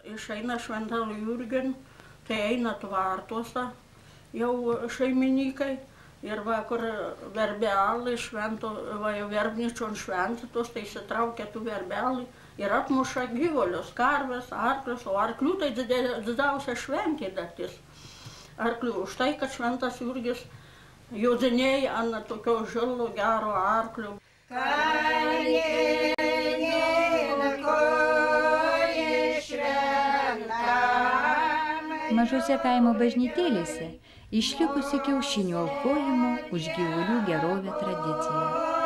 išeina šventą Jurgin, tai eina tvartuose jau šeimininkai. Ir va, kur verbelai švento, va, jau verbničion šventytos, tai įsitraukia tų verbelai ir atmuša gyvulius, karves, arklius, o arklių tai didžiausia šventė datis. Arklių, už tai, kad šventas Jurgis jodinėja ant tokio žilo gero arklio. Mažose kaimo bažnytėlėse išlikusi kiaušinių aukojimo už gyvulių gerovę tradicija.